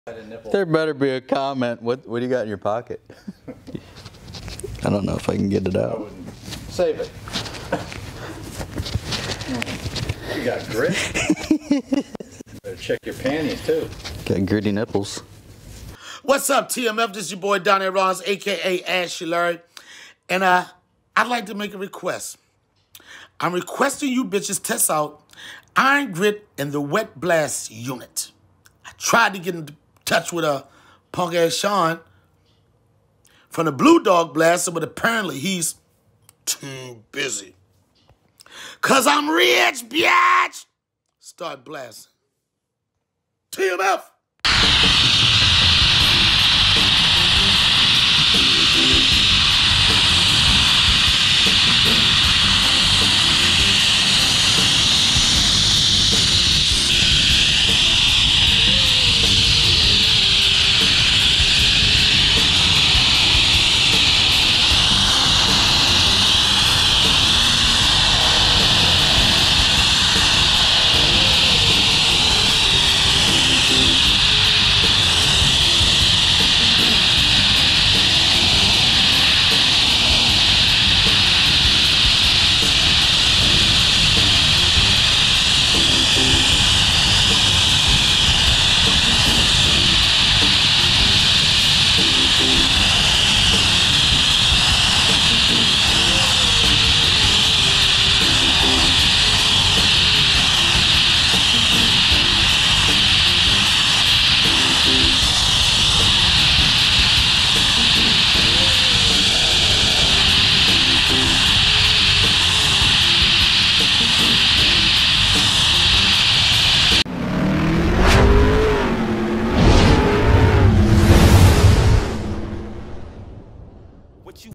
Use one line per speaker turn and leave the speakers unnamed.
There better be a comment. What do you got in your pocket? I don't know if I can get it out.
I wouldn't. Save it. You got grit. Better check your panties too.
Got gritty nipples.
What's up, TMF? This is your boy Donnie Ross, aka Slurry. And I'd like to make a request. I'm requesting you bitches test out Iron Grit and the Wet Blast unit. I tried to get in touch with a punk ass Sean from the Blue Dog Blaster, but apparently he's too busy. Cause I'm rich, bitch. Start blasting. TMF.